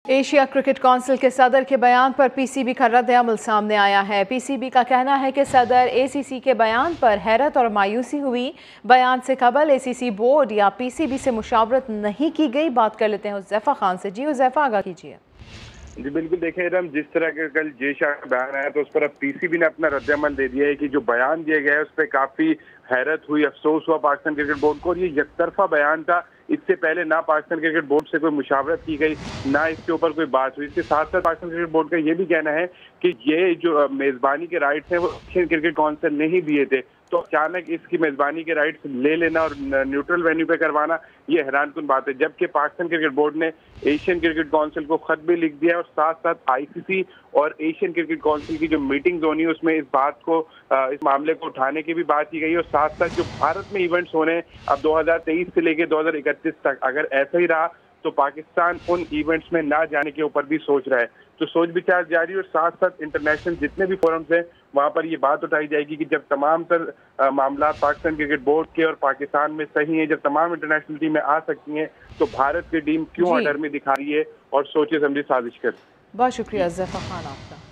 Asia cricket council के सदर के बयान पर पीसीबी का रद्द-ए-अमल सामने आया है। पीसीबी का कहना है कि सदर एसीसी के बयान पर हैरत और मायूसी हुई। बयान से कबल एसीसी बोर्ड या पीसीबी से मुशावरत नहीं की गई। बात कर लेते हैं हुज़ैफा खान से। जी हुज़ैफा, आगाह कीजिए। जी बिल्कुल, देखें इरम, जिस तरह के कल जेशा का बयान आया तो उस पर अब पीसीबी ने अपना रद्द-ए-अमल दे दिया है कि जो बयान दिया गया है उस पर काफी हैरत हुई, अफसोस हुआ पाकिस्तान क्रिकेट बोर्ड को। और ये यकतरफा बयान था। इससे पहले ना पाकिस्तान क्रिकेट बोर्ड से कोई मुशावरत की गई, ना इसके ऊपर कोई बात हुई। इसके साथ साथ पाकिस्तान क्रिकेट बोर्ड का ये भी कहना है कि ये जो मेजबानी के राइट्स हैं वो एशियन क्रिकेट काउंसिल ने ही दिए थे, तो अचानक इसकी मेजबानी के राइट्स ले लेना और न्यूट्रल वेन्यू पे करवाना, ये हैरानकुन बात है। जबकि पाकिस्तान क्रिकेट बोर्ड ने एशियन क्रिकेट काउंसिल को खत भी लिख दिया है और साथ साथ आईसीसी और एशियन क्रिकेट काउंसिल की जो मीटिंग होनी है उसमें इस बात को, इस मामले को उठाने की भी बात की गई। और साथ साथ जो भारत में इवेंट्स होने हैं अब 2023 से लेकर 2031 तक, अगर ऐसा ही रहा तो पाकिस्तान उन इवेंट्स में ना जाने के ऊपर भी सोच रहा है। तो सोच विचार जारी और साथ साथ इंटरनेशनल जितने भी फोरम्स हैं वहां पर ये बात उठाई जाएगी कि जब तमाम तर मामला पाकिस्तान क्रिकेट बोर्ड के और पाकिस्तान में सही हैं, जब तमाम इंटरनेशनल टीमें आ सकती हैं, तो भारत की टीम क्यों अडर में दिखा रही है और सोचे समझी साजिश कर। बहुत शुक्रिया हुज़ैफा खान आपका।